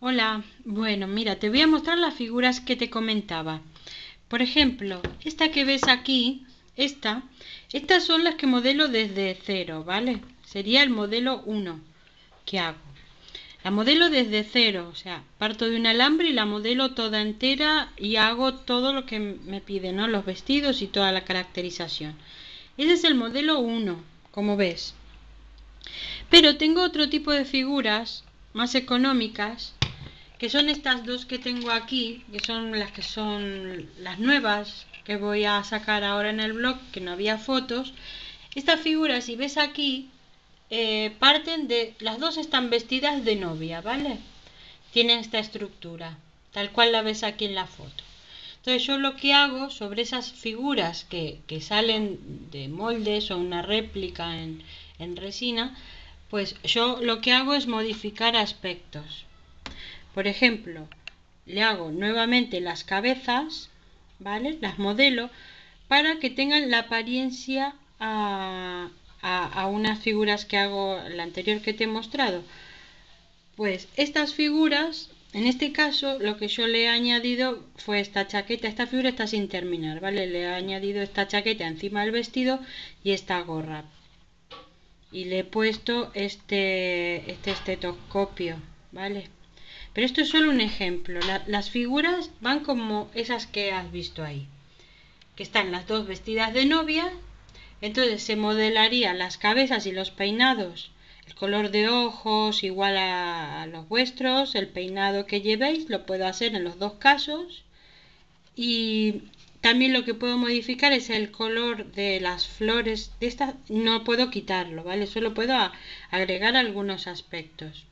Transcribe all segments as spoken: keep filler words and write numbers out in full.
Hola, bueno, mira, te voy a mostrar las figuras que te comentaba. Por ejemplo, esta que ves aquí, esta, estas son las que modelo desde cero, ¿vale? Sería el modelo uno que hago. La modelo desde cero, o sea, parto de un alambre y la modelo toda entera y hago todo lo que me pide, ¿no? Los vestidos y toda la caracterización. Ese es el modelo uno, como ves. Pero tengo otro tipo de figuras más económicas, que son estas dos que tengo aquí, que son las que son las nuevas que voy a sacar ahora en el blog, que no había fotos. Estas figuras, si ves aquí, eh, parten de... Las dos están vestidas de novia, ¿vale? Tienen esta estructura, tal cual la ves aquí en la foto. Entonces yo lo que hago sobre esas figuras que, que salen de moldes o una réplica en, en resina, pues yo lo que hago es modificar aspectos. Por ejemplo, le hago nuevamente las cabezas, ¿vale? Las modelo para que tengan la apariencia a, a, a unas figuras que hago, la anterior que te he mostrado. Pues estas figuras, en este caso, lo que yo le he añadido fue esta chaqueta. Esta figura está sin terminar, ¿vale? Le he añadido esta chaqueta encima del vestido y esta gorra. Y le he puesto este, este estetoscopio, ¿vale? Pero esto es solo un ejemplo. La, las figuras van como esas que has visto ahí, que están las dos vestidas de novia. Entonces se modelarían las cabezas y los peinados, el color de ojos igual a, a los vuestros, el peinado que llevéis lo puedo hacer en los dos casos. Y también lo que puedo modificar es el color de las flores de estas. No puedo quitarlo, ¿vale? Solo puedo a, agregar algunos aspectos.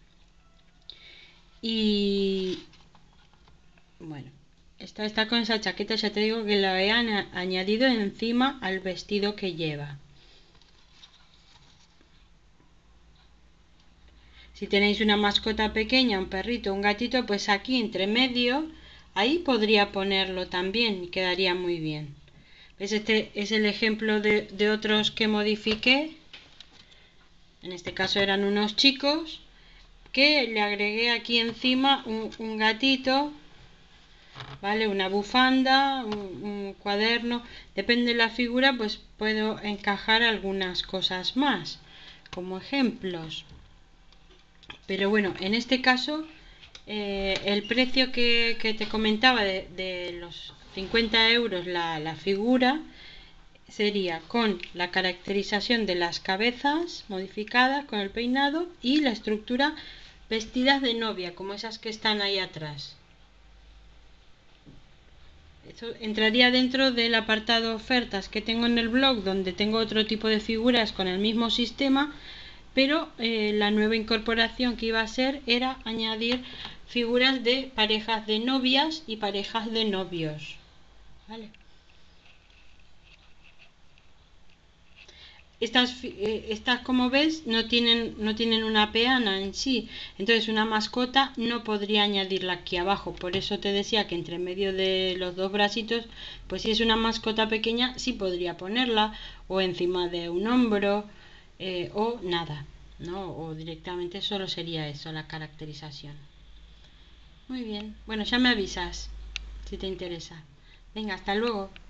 Y bueno, esta está con esa chaqueta, ya te digo que la he añadido encima al vestido que lleva. Si tenéis una mascota pequeña, un perrito, un gatito, pues aquí entre medio, ahí podría ponerlo también y quedaría muy bien. ¿Ves? Este es el ejemplo de, de otros que modifiqué. En este caso eran unos chicos que le agregué aquí encima un, un gatito, ¿vale? Una bufanda, un, un cuaderno. Depende de la figura, pues puedo encajar algunas cosas más, como ejemplos. Pero bueno, en este caso, eh, el precio que, que te comentaba de, de los cincuenta euros la, la figura sería con la caracterización de las cabezas modificadas, con el peinado y la estructura vestidas de novia, como esas que están ahí atrás. Esto entraría dentro del apartado ofertas que tengo en el blog, donde tengo otro tipo de figuras con el mismo sistema, pero eh, la nueva incorporación que iba a ser era añadir figuras de parejas de novias y parejas de novios, ¿vale? Estas, eh, estas como ves no tienen, no tienen una peana en sí, entonces una mascota no podría añadirla aquí abajo. Por eso te decía que entre medio de los dos bracitos, pues si es una mascota pequeña sí podría ponerla, o encima de un hombro, eh, o nada, ¿no? O directamente solo sería eso, la caracterización. Muy bien, bueno, ya me avisas si te interesa. Venga, hasta luego.